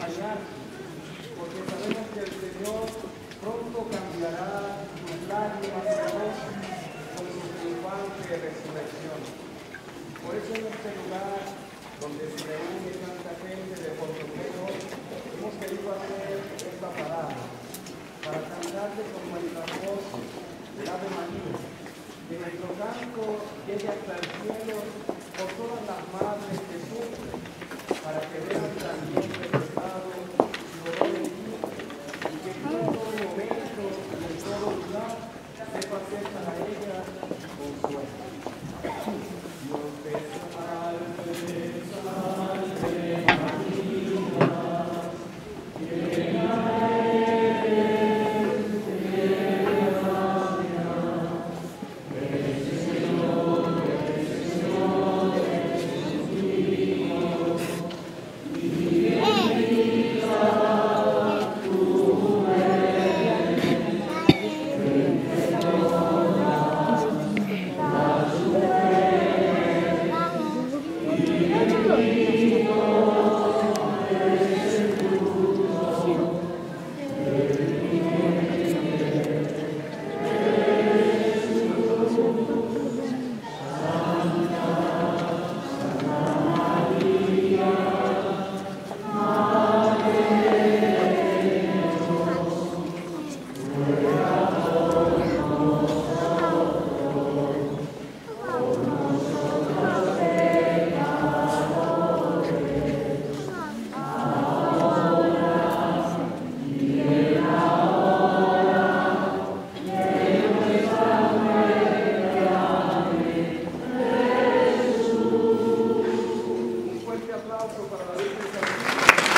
desmayarse, porque sabemos que el Señor pronto cambiará sus lágrimas de gozo con su triunfante resurrección. Por eso en este lugar, donde se reúne tanta gente de Portoquero, hemos querido hacer esta parada para cantarle con nuestras voces el Ave María, que nuestro canto llegue hasta el cielo por todas las madres que sufren, para que vean también el pecado y dolor en ti, y que en todo momento y en todo lugar sepa ser para ellas consuelo. Dios te salve, salve María, llena eres de gracia, el Señor es contigo, y bendita tú eres entre todas las mujeres, y bendito es el Un fuerte aplauso para la Virgen Santísima.